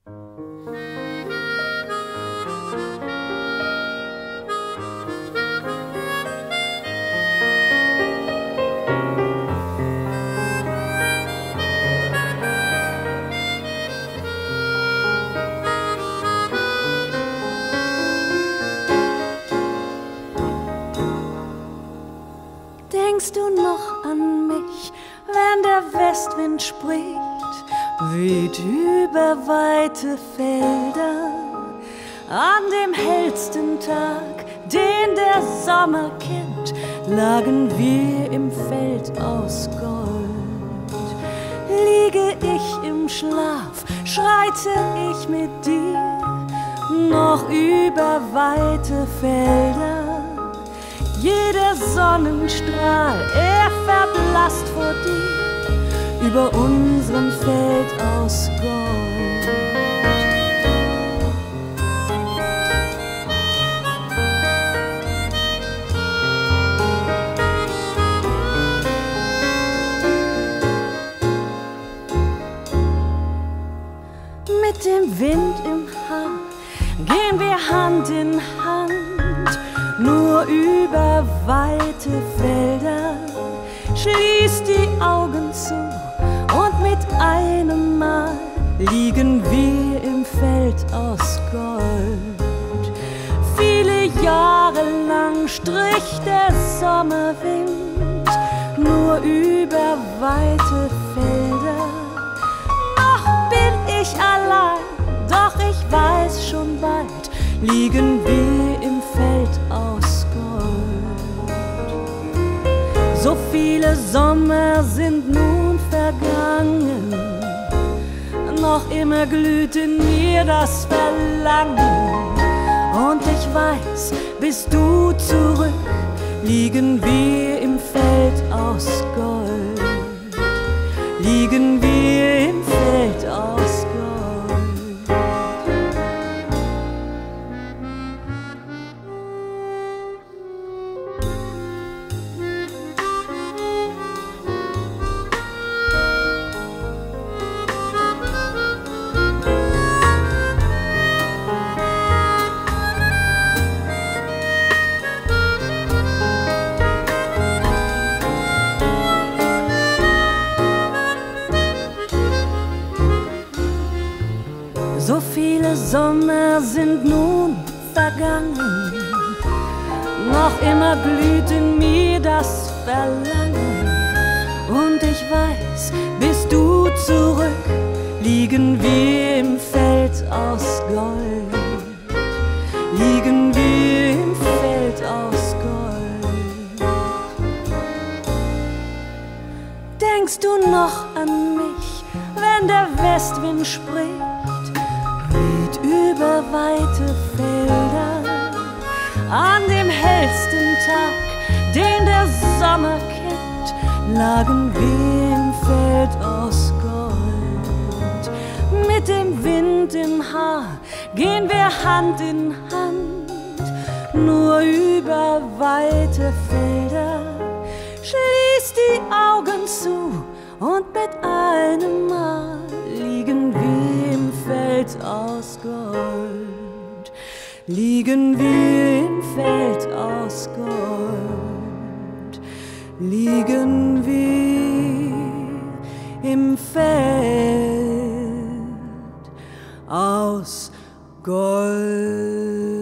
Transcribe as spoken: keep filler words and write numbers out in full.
Denkst du noch an mich, wenn der Westwind spricht, weht über weite Felder? An dem hellsten Tag, den der Sommer kennt, lagen wir im Feld aus Gold. Liege ich im Schlaf, schreite ich mit dir noch über weite Felder. Jeder Sonnenstrahl, er verblasst vor dir über unserem Feld aus Gold. Mit dem Wind im Haar gehen wir Hand in Hand, nur über weite Felder. Schließ die Augen zu und mit einem Mal liegen wir im Feld aus Gold. Viele Jahre lang strich der Sommerwind nur über weite Felder. Noch bin ich allein, doch ich weiß schon bald liegen wir im Feld aus Gold. So viele Sommer sind nun vergangen, noch immer glüht in mir das Verlangen. Und ich weiß, bist du zurück, liegen wir im Feld aus Gold. Liegen wir im Feld aus Gold. So viele Sommer sind nun vergangen, noch immer glüht in mir das Verlangen. Und ich weiß, bist du zurück, liegen wir im Feld aus Gold. Liegen wir im Feld aus Gold. Denkst du noch an mich, wenn der Westwind spricht, über weite Felder? An dem hellsten Tag, den der Sommer kennt, lagen wir im Feld aus Gold. Mit dem Wind im Haar gehen wir Hand in Hand, nur über weite Felder. Schließ die Augen zu und mit einem Mal liegen wir im Feld aus Gold. Liegen wir im Feld aus Gold. Liegen wir im Feld aus Gold.